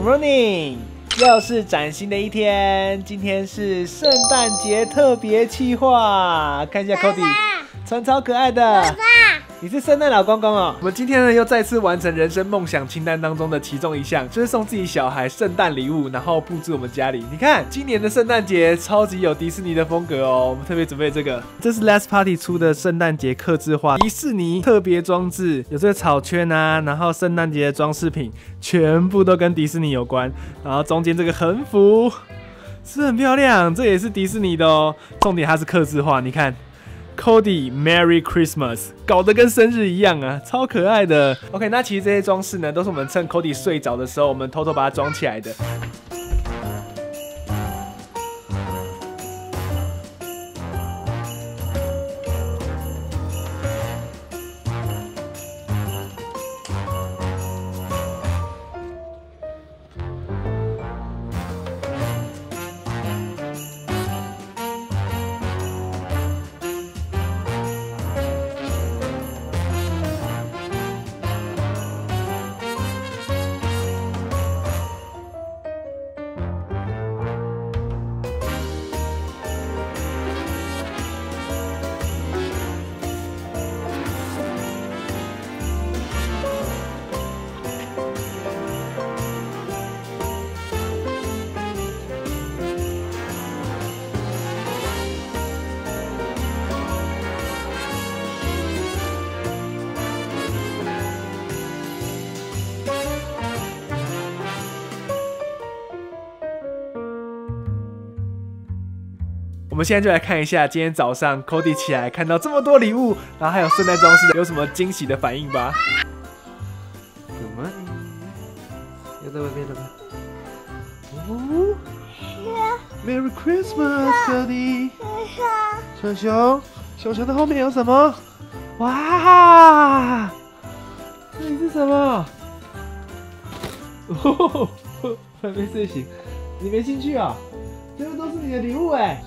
Good morning， 又是崭新的一天。今天是圣诞节特别企划，看一下 Cody 穿超可爱的。你是圣诞老公公哦。我们今天呢又再次完成人生梦想清单当中的其中一项，就是送自己小孩圣诞礼物，然后布置我们家里。你看，今年的圣诞节超级有迪士尼的风格哦。我们特别准备这个，这是 Last Party 出的圣诞节客制化迪士尼特别装置，有这个草圈啊，然后圣诞节的装饰品全部都跟迪士尼有关，然后中间这个横幅是很漂亮，这也是迪士尼的哦。重点它是客制化，你看。Cody Merry Christmas， 搞得跟生日一样啊，超可爱的。OK， 那其实这些装饰呢，都是我们趁 Cody 睡着的时候，我们偷偷把它装起来的。我们现在就来看一下今天早上 Cody 起来看到这么多礼物，然后还有圣诞装饰，有什么惊喜的反应吧。Good morning， 又在外面了吗？哦 ，Merry Christmas， Cody。熊熊，熊熊的后面有什么？哇，这里是什么？哦，还没睡醒，你没兴趣啊？这个都是你的礼物哎。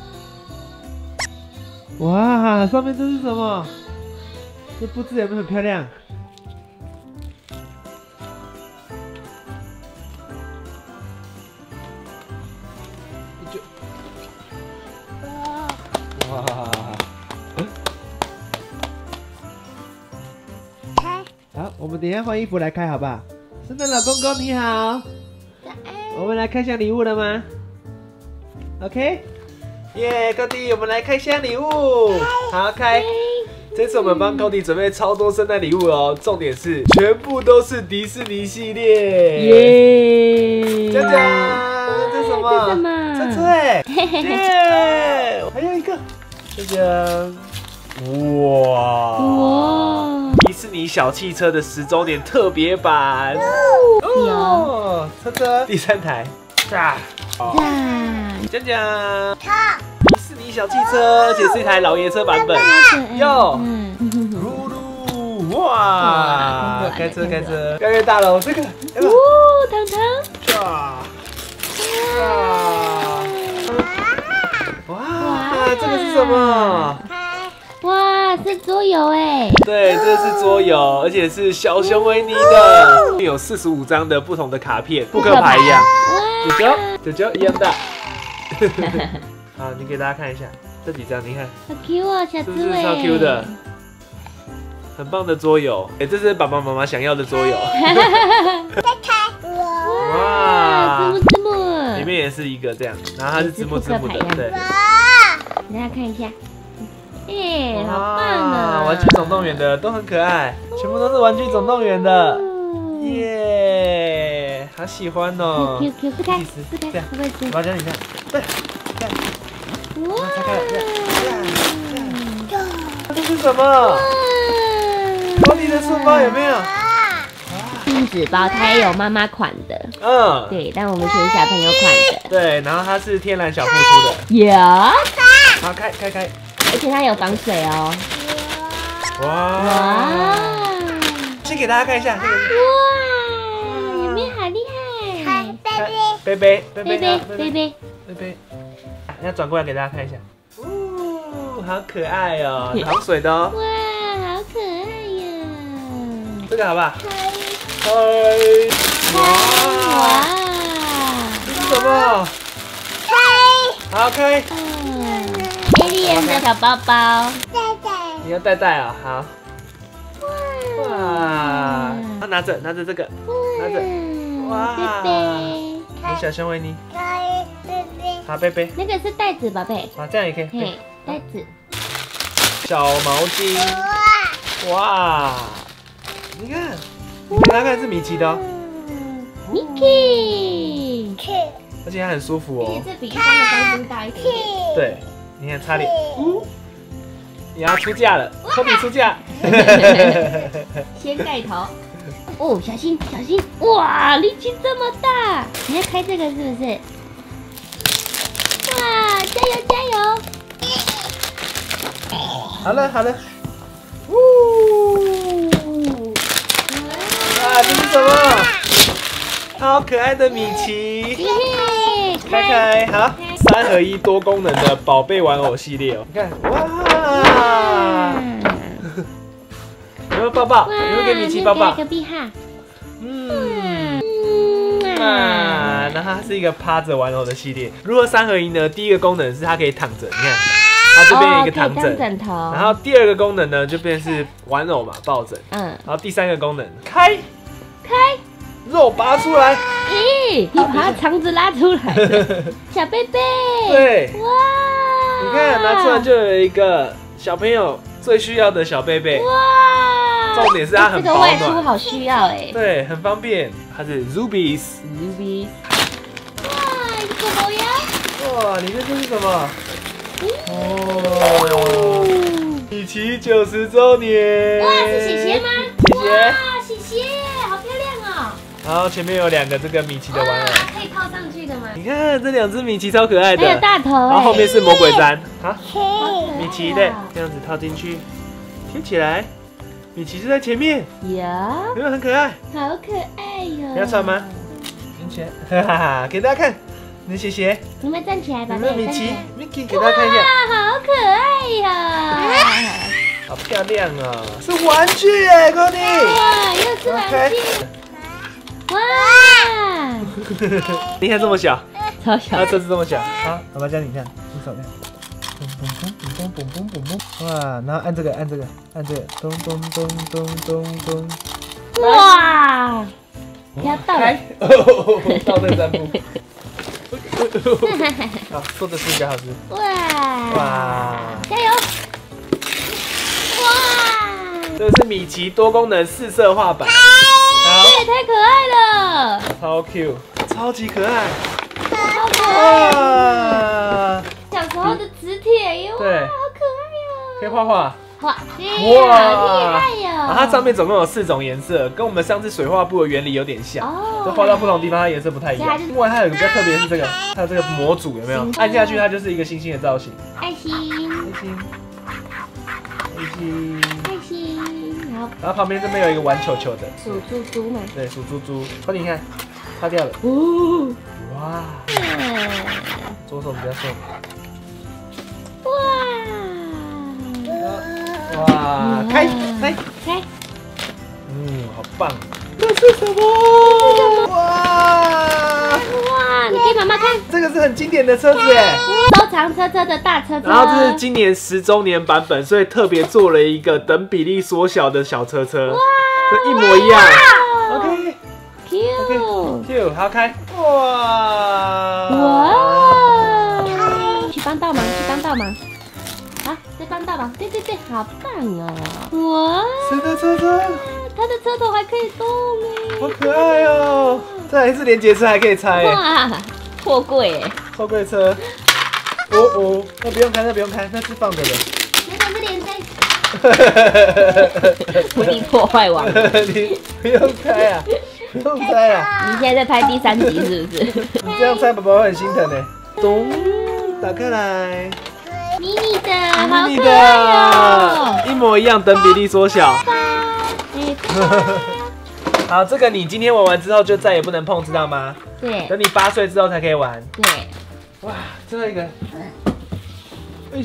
哇，上面这是什么？这布置有没有很漂亮？哇！开！好，我们等一下换衣服来开，好不好？圣诞老公公你好，我们来开箱礼物了吗 ？OK。耶 ，Cody， 我们来开箱礼物，好开。这次我们帮 Cody 准备超多圣诞礼物哦，重点是全部都是迪士尼系列。耶！讲讲，这是什么？车车哎！耶！还有一个，这个，哇！迪士尼小汽车的10周年特别版。哦，车车第3台，讲讲，迪士尼小汽车，而且是一台老爷车版本。哟，噜噜，哇！开车，越来越大了，这个， 糖糖， 哇，这个是什么？ 哇，是桌游哎！ 对，这是桌游，而且是小熊维尼的，有45张的不同的卡片，扑克牌一样。九九一样大。好，你给大家看一下这几张，你看， 好 Q 哦，小刺猬， 超 Q 的，很棒的桌游。哎，这是爸爸妈妈想要的桌游。哇， 字幕， 里面也是一个这样，然后它是字幕的，对。 大家看一下，哎，好棒啊！ 玩具总动员的都很可爱，全部都是玩具总动员的，耶，好喜欢哦。 Q，撕开， 这样，我把它讲你看，对。哇！拆开了，这是什么？Cody的书包有没有？ 亲子包，它也有妈妈款的。 嗯，对， 但我们选小朋友款的。 对，然后它是天然小铺出的。 有。 好，开。 而且它有防水哦。 哇！先给大家看一下这个。 哇！有没有好厉害？ 贝贝。要转过来给大家看一下，好可爱哦，防水的哦。 哇，好可爱呀！ 这个好不好？ 哇！ 什么？好，开。 Alien 的小包包。 你要带啊，好。哇！拿着这个，拿着。哇！有小熊维尼。好，贝贝。 那个是袋子，宝贝。 啊，这样也可以。 嘿，袋子。 小毛巾。哇！你看，大概是米奇的哦。 Mickey。 而且它很舒服哦。 这比一般的钢筋大一点。 对，你看差点。你要出嫁了，科比出嫁。 先盖头。哦，小心小心！哇，力气这么大！你要开这个是不是？哇，加油加油！ 好了好了。哇，这是什么？好可爱的米奇。开好，3合1多功能的宝贝玩偶系列哦。你看，哇！有没有抱抱？有没有给米奇抱抱？ 隔壁哈。 然后它是一个趴着玩偶的系列。如何3合1呢？第一个功能是它可以躺着，你看，它这边有一个躺枕头。然后第二个功能呢，就变成是玩偶嘛，抱枕。然后第3个功能，开，肉拔出来。 咦，你把它肠子拉出来了，小贝贝。 对。 哇！ 你看，拿出来就有一个小朋友最需要的小贝贝。 哇！ 重点是它很保暖。 这个外出好需要哎。 对，很方便。它是 Zubies。 哇，一个狗呀！ 哇，里面这是什么？哦，米奇90周年。 哇，是姐姐吗？ 姐姐。 哇，姐姐，好漂亮哦。 然后前面有2个这个米奇的玩偶。 可以套上去的吗？ 你看这2只米奇超可爱的。 还有大头。 然后后面是魔鬼毡。好，米奇的这样子套进去，贴起来。米奇就在前面，有没有很可爱？ 好可爱哟！ 你要穿吗？拎起来，哈哈，给大家看你的鞋鞋。 你们站起来吧， 有没有米奇 ？Mickey 给大家看一下。 哇，好可爱呀！ 好漂亮啊，是玩具耶，科尼。 哇，又是玩具。哇！ 你看这么小， 超小。 它车子这么小，好，爸爸教你看，用手看。哇，然后按这个，咚咚咚咚咚咚。 哇！要到了。 倒退3步。好，做的是比较好吃。哇！ 加油！哇！ 这是米奇多功能4色画板。 这也太可爱了。 超 Q， 超级可爱。 好可爱。小时候的磁铁耶，哇，好可爱哟！ 可以画画。 哇，厉害哟！ 然后它上面总共有4种颜色，跟我们上次水画布的原理有点像。就画到不同地方，它颜色不太一样。另外它有一个比较特别是这个，它有这个模组有没有？按下去它就是一个星星的造型。 爱心。 然后旁边这边有一个玩球球的。 数猪猪嘛。对， 数猪猪。快点，你看，擦掉了。哇！左手比较瘦。哇！开！好棒！这是什么？哇！ 你给妈妈看， 这个是很经典的车子哎， 收藏车的大车。 然后这是今年10周年版本，所以特别做了一个等比例缩小的小车车，就一模一样。OK，Q，好开！哇！ 去帮倒忙。好，再帮倒忙。对，好棒哦！哇！ 谁的车车？ 它的车头还可以动哎， 好可爱哦！这还是连结车，还可以拆。 哇，货柜哎， 货柜车。那不用开，那是放着的。 那个是连在。不敌破坏王。 你不用开啊，不用拆啊。 你现在在拍第3集是不是？ 你这样拆，爸爸会很心疼呢。咚，打开来。 迷你的，好可爱一模一样，等比例缩小。好，这个你今天玩完之后就再也不能碰，知道吗？ 对。 等你8岁之后才可以玩。 对。 哇，最后一个。哎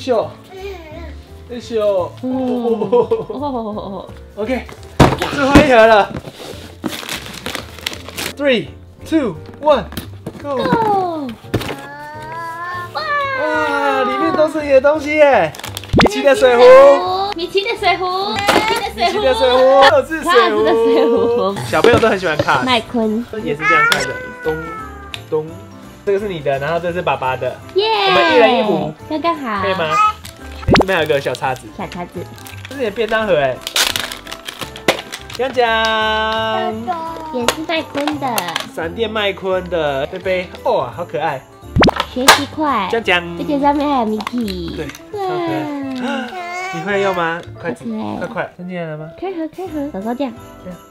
咻。OK， 最后一盒了。3、2、1，Go！ 都是你的东西耶！米奇的水壶， 米奇的水壶， 米奇的水壶，卡子的水壶，小朋友都很喜欢卡。 麦昆也是这样开的，咚咚。这个是你的，然后这是爸爸的， 耶！ 我们一人一壶， 刚刚好， 可以吗？这边还有个小叉子， 小叉子， 这是你的便当盒哎。讲讲， 也是麦昆的， 闪电麦昆的贝贝，哦，好可爱。 学习快， 讲讲， 而且上面还有 Mickey， 对，超可爱。你会用吗？筷子，快，伸进来了吗？ 开盒，手手这样，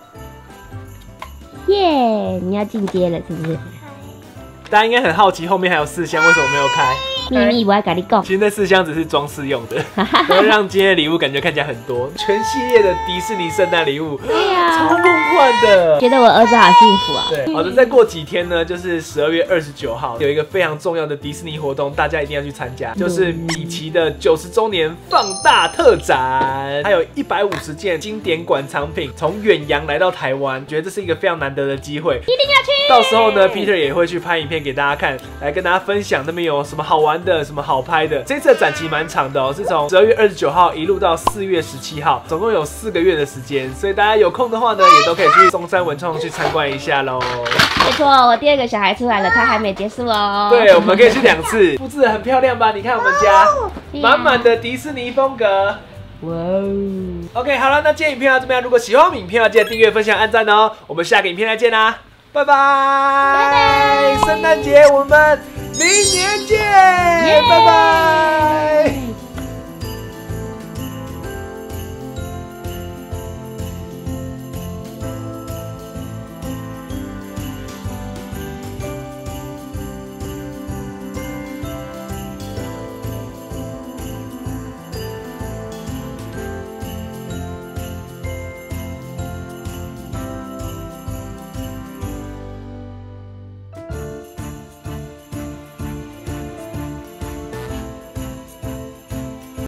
耶！你要进阶了是不是？ 大家应该很好奇后面还有4箱为什么没有开？ 秘密我要跟你讲， 其实那4箱只是装饰用的，会让今天的礼物感觉看起来很多。全系列的迪士尼圣诞礼物， 对呀， 超梦幻的。 觉得我儿子好幸福啊。 对，好的，再过几天呢，就是12月29号有一个非常重要的迪士尼活动，大家一定要去参加，就是米奇的90周年放大特展，还有150件经典馆藏品从远洋来到台湾，觉得这是一个非常难得的机会， 一定要去。 到时候呢 ，Peter 也会去拍影片给大家看，来跟大家分享那边有什么好玩的、什么好拍的。这次的展期蛮长的哦，是从12月29号一路到4月17号，总共有4个月的时间，所以大家有空的话呢，也都可以去松山文创去参观一下喽。 没错，我第2个小孩出来了，他还没结束哦。 对，我们可以去2次，布置得很漂亮吧？你看我们家满满的迪士尼风格。哇哦 ！OK， 好了，那今天影片到这边，如果喜欢我们影片，要记得订阅、分享、按赞哦。我们下个影片再见啦，拜拜！圣诞节我们明年见，拜拜。